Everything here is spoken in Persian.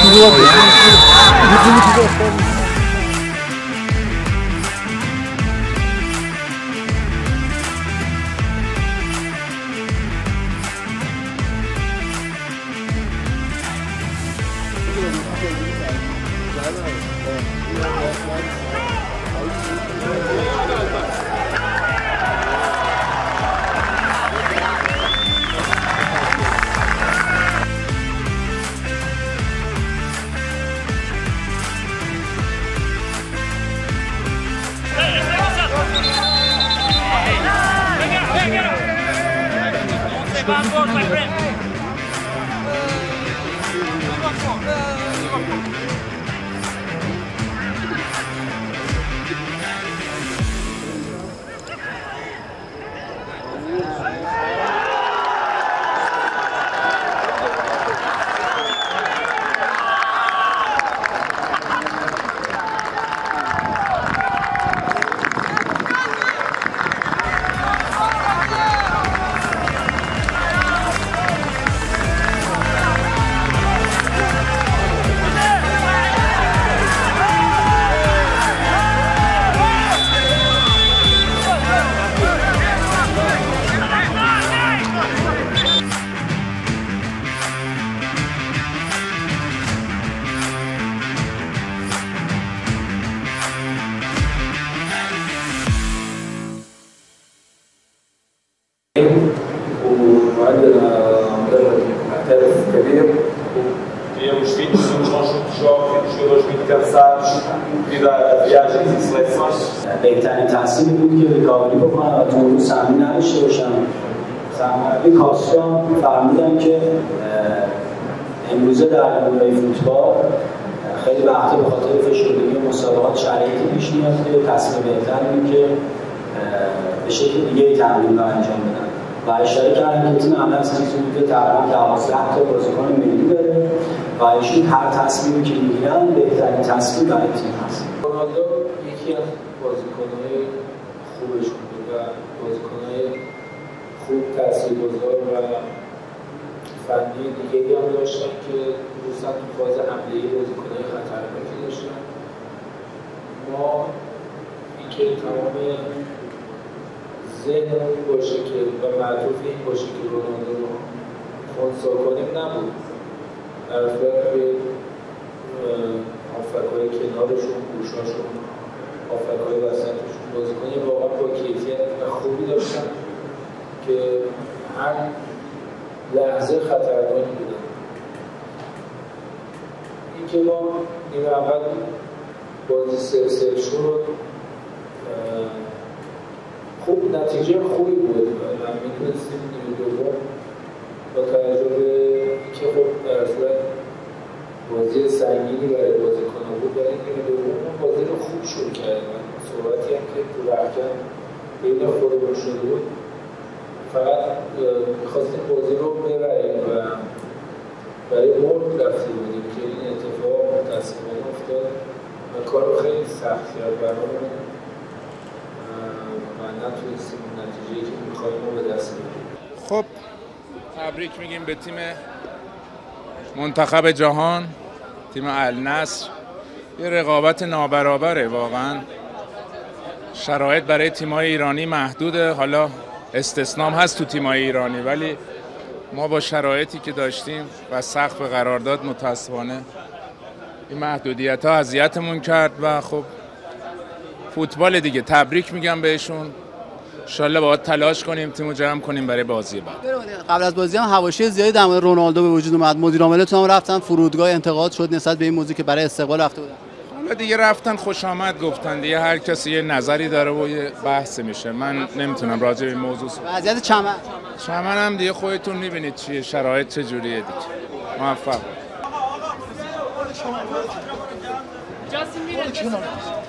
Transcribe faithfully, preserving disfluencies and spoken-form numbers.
وعندنا مدرب محترف كبير tínhamos vinte segundos nós jogos, os jogadores muito cansados devido à viagem e seleções. بهترین تصمیم بود که ریکاوری بکنم و تو اون روز تمرین نداشته باشم. سرمربی کاسترام فرمودن که امروزه در دوره فوتبال خیلی وقتا به خاطر فشردگی مسابقات شرایطی پیش میاد که تصمیم بهتر اینه که به شکل دیگه تمرین رو انجام بدن و اشاره کردن که تیم عمل از چیزی بوده تقریبا دوازده تا بازیکن ملی داره و ایشون هر تصمیمی که میگیرن بهترین تصمیم برای تیم هست. رونالدو یکی از بازیکن‌های خوبشون بود و بازیکن‌های خوب تاثیرگذار و فنی دیگه‌ای هم داشتن که خصوصا تو فاز حمله‌ای بازیکن‌های خطرناکی داشتن. ما اینکه تمام ذهنمون باشه که و معطوف این باشه که رونالدو رو خنثی کنیم نبود. در صورت به هافبک‌های کنارشون، گوشاشون، هافبک‌های وسطشون بازیکن‌های واقعا با کیفیت و خوبی داشتن که هر لحظه خطرناکی بودن. اینکه ما نیمه اول بازی سه سه شد خوب نتیجه خوبی بود و میتونستیم نیمه دوم با توجه به اینکه خب در صورت بازی سنگینی برای بازیکن‌ها بود ولی نیمه دوم بازی رو خوب شروع کردیم. صحبتی هم که تو رختکن بین خودمون شده بود فقط می‌خواستیم بازی رو ببریم و برای برد رفته بودیم که این اتفاق متأسفانه افتاد و کار رو خیلی سخت کرد برامون و نتونستیم نتیجه‌ای که می‌خوایم رو به دست بیاریم. خب تبریک میگیم به تیم منتخب جهان، تیم النصر. یه رقابت نابرابره واقعا. شرایط برای تیم‌های ایرانی محدوده، حالا استثنام هست تو تیم‌های ایرانی ولی ما با شرایطی که داشتیم و سقف قرارداد متأسفانه این محدودیت‌ها اذیتمون کرد و خب فوتبال دیگه. تبریک میگم بهشون. انشالله باید تلاش کنیم تیمو جمع کنیم برای بازی بعد. قبل از بازی هم حواشی زیادی در مورد رونالدو به وجود اومد. مدیر عاملتون هم رفتن فرودگاه انتقاد شد نسبت به این موضوع که برای استقبال رفته بودن. حالا دیگه رفتن خوش آمد گفتن دیگه، هر کسی یه نظری داره و یه بحث میشه. من نمیتونم راجع به این موضوع صحبت. وضعیت چمن چمن هم دیگه خودتون میبینید چیه، شرایط چه جوریه دیگه. موفق